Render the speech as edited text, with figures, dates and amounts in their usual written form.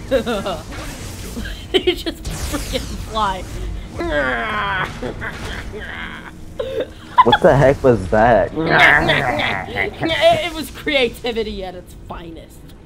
They just freaking fly. What the heck was that? It was creativity at its finest.